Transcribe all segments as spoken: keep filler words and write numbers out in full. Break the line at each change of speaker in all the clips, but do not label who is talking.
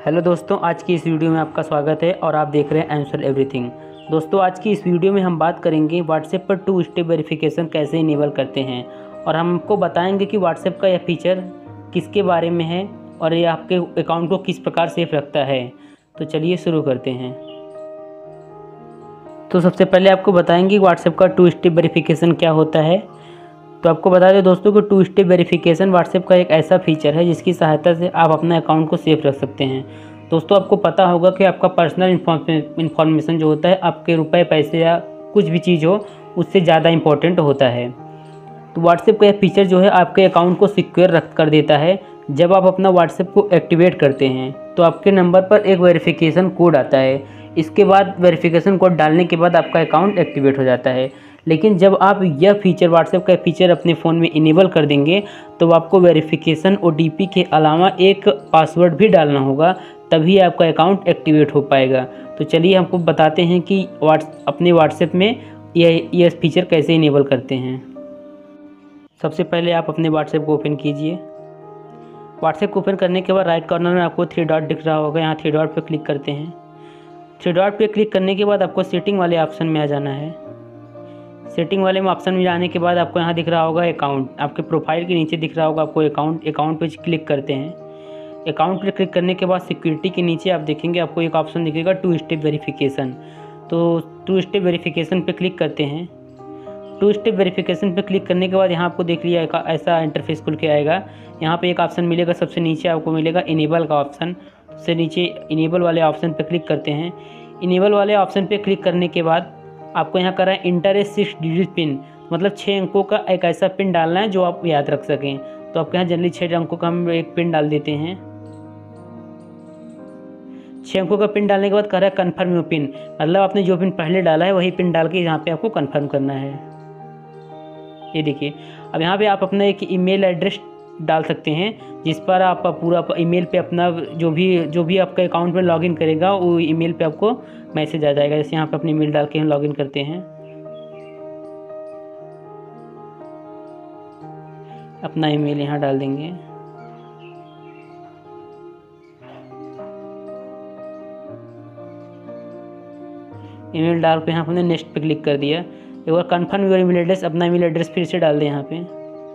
Hello दोस्तों, आज की इस वीडियो में आपका स्वागत है और आप देख रहे हैं आंसर एवरीथिंग। दोस्तों, आज की इस वीडियो में हम बात करेंगे व्हाट्सएप पर टू स्टेप वेरिफिकेशन कैसे इनेबल करते हैं और हमको बताएंगे कि व्हाट्सएप का यह फीचर किसके बारे में है और ये आपके अकाउंट को किस प्रकार सेफ रखता है। तो चलिए शुरू करते हैं। तो सबसे पहले आपको बताएंगे व्हाट्सएप का टू स्टेप वेरिफिकेशन क्या होता है। तो आपको बता दें दोस्तों कि टू स्टेप वेरिफिकेशन व्हाट्सएप का एक ऐसा फीचर है जिसकी सहायता से आप अपने अकाउंट को सेफ रख सकते हैं। दोस्तों, आपको पता होगा कि आपका पर्सनल इन्फॉर्मेशन जो होता है, आपके रुपए पैसे या कुछ भी चीज़ हो, उससे ज़्यादा इम्पोर्टेंट होता है। तो व्हाट्सएप का यह फीचर जो है आपके अकाउंट को सिक्योर रख कर देता है। जब आप अपना व्हाट्सएप को एक्टिवेट करते हैं तो आपके नंबर पर एक वेरिफिकेशन कोड आता है। इसके बाद वेरिफिकेशन कोड डालने के बाद आपका अकाउंट एक्टिवेट हो जाता है। लेकिन जब आप यह फीचर व्हाट्सएप का फीचर अपने फ़ोन में इनेबल कर देंगे तो आपको वेरिफिकेशन ओटीपी के अलावा एक पासवर्ड भी डालना होगा, तभी आपका अकाउंट एक्टिवेट हो पाएगा। तो चलिए हमको बताते हैं कि व्हाट्स अपने व्हाट्सएप में यह यह फीचर कैसे इनेबल करते हैं। सबसे पहले आप अपने व्हाट्सएप को ओपन कीजिए। व्हाट्सएप को ओपन करने के बाद राइट कॉर्नर में आपको थ्री डॉट दिख रहा होगा, यहाँ थ्री डॉट पर क्लिक करते हैं। थ्री डॉट पर क्लिक करने के बाद आपको सेटिंग वाले ऑप्शन में आ जाना है। सेटिंग वाले में ऑप्शन में जाने के बाद आपको यहाँ दिख रहा होगा अकाउंट, आपके प्रोफाइल के नीचे दिख रहा होगा आपको अकाउंट। अकाउंट पे क्लिक करते हैं। अकाउंट पे क्लिक करने के बाद सिक्योरिटी के नीचे आप देखेंगे आपको एक ऑप्शन दिखेगा टू स्टेप वेरिफिकेशन। तो टू स्टेप वेरिफिकेशन पे क्लिक करते हैं। टू स्टेप वेरिफिकेशन पे क्लिक करने के बाद यहाँ आपको देख लिया ऐसा इंटरफेस खुल के आएगा। यहाँ पे एक ऑप्शन मिलेगा, सबसे नीचे आपको मिलेगा इनेबल का ऑप्शन। सबसे नीचे इनेबल वाले ऑप्शन पे क्लिक करते हैं। इनेबल वाले ऑप्शन पे क्लिक करने के बाद आपको यहाँ कर रहा है enter a six digit pin, मतलब छः अंकों का एक ऐसा पिन डालना है जो आप याद रख सकें। तो आपके यहाँ जनरली छः अंकों का हम एक पिन डाल देते हैं। छः अंकों का पिन डालने के बाद कह रहा है कन्फर्म योर पिन, मतलब आपने जो पिन पहले डाला है वही पिन डाल के यहाँ पे आपको कन्फर्म करना है। ये देखिए, अब यहाँ पे आप अपना एक ईमेल एड्रेस डाल सकते हैं जिस पर आप पूरा ईमेल पे अपना जो भी जो भी आपका अकाउंट में लॉगिन करेगा वो ईमेल पे आपको मैसेज आ जाएगा। जैसे यहाँ पे अपनी ईमेल डाल के हम लॉगिन करते हैं, अपना ईमेल यहाँ डाल देंगे। ईमेल डाल के यहाँ हमने नेक्स्ट पे क्लिक कर दिया। एक बार कन्फर्म योर ईमेल एड्रेस, अपना ईमेल एड्रेस फिर से डाल दें यहाँ पे।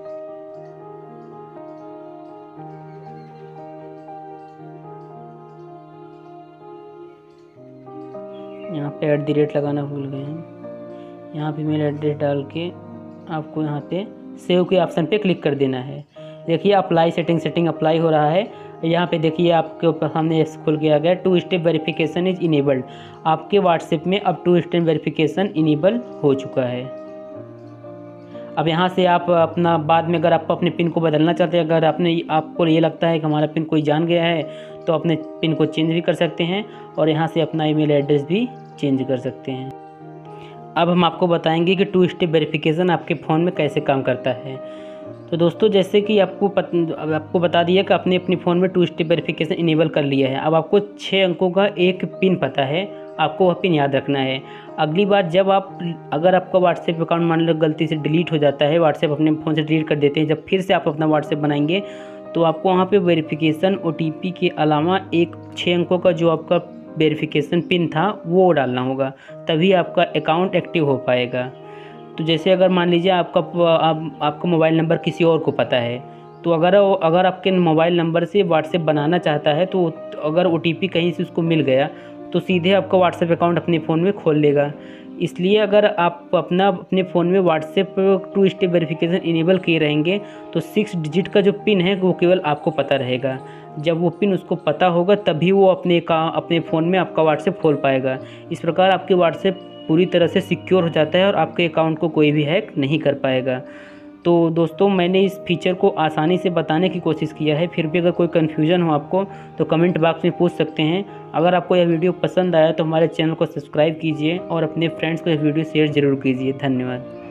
यहाँ पे ऐट दी रेट लगाना भूल गए हैं। यहाँ पे मेल एड्रेस डाल के आपको यहाँ पे सेव के ऑप्शन पे क्लिक कर देना है। देखिए अप्लाई सेटिंग सेटिंग अप्लाई हो रहा है। यहाँ पे देखिए आपके ऊपर सामने खुल के आ गया two step verification is enabled. आपके व्हाट्सएप में अब टू स्टेप वेरिफिकेशन इनेबल हो चुका है। अब यहाँ से आप अपना बाद में अगर आप अपने पिन को बदलना चाहते हैं, अगर आपने आपको ये लगता है कि हमारा पिन कोई जान गया है, तो अपने पिन को चेंज भी कर सकते हैं और यहाँ से अपना ईमेल एड्रेस भी चेंज कर सकते हैं। अब हम आपको बताएंगे कि टू स्टेप वेरिफिकेशन आपके फ़ोन में कैसे काम करता है। तो दोस्तों, जैसे कि आपको पत, अब आपको बता दिया कि आपने अपने फ़ोन में टू स्टेप वेरिफिकेशन इनेबल कर लिया है। अब आपको छः अंकों का एक पिन पता है, आपको वह पिन याद रखना है। अगली बार जब आप अगर आपका व्हाट्सएप अकाउंट मान लो गलती से डिलीट हो जाता है, व्हाट्सएप अपने फ़ोन से डिलीट कर देते हैं, जब फिर से आप अपना व्हाट्सएप बनाएंगे तो आपको वहाँ पे वेरिफिकेशन ओटीपी के अलावा एक छः अंकों का जो आपका वेरिफिकेशन पिन था वो डालना होगा, तभी आपका अकाउंट एक्टिव हो पाएगा। तो जैसे अगर मान लीजिए आपका आप, आपका मोबाइल नंबर किसी और को पता है, तो अगर अगर आपके मोबाइल नंबर से व्हाट्सएप बनाना चाहता है तो अगर ओटीपी कहीं से उसको मिल गया तो सीधे आपका व्हाट्सएप अकाउंट अपने फ़ोन में खोल लेगा। इसलिए अगर आप अपना अपने फ़ोन में WhatsApp two step verification enable किए रहेंगे तो सिक्स डिजिट का जो पिन है वो केवल आपको पता रहेगा। जब वो पिन उसको पता होगा तभी वो अपने का अपने फ़ोन में आपका व्हाट्सएप खोल पाएगा। इस प्रकार आपके व्हाट्सएप पूरी तरह से सिक्योर हो जाता है और आपके अकाउंट को कोई भी हैक नहीं कर पाएगा। तो दोस्तों, मैंने इस फीचर को आसानी से बताने की कोशिश किया है, फिर भी अगर कोई कन्फ्यूज़न हो आपको तो कमेंट बॉक्स में पूछ सकते हैं। अगर आपको यह वीडियो पसंद आया तो हमारे चैनल को सब्सक्राइब कीजिए और अपने फ्रेंड्स को यह वीडियो शेयर ज़रूर कीजिए। धन्यवाद।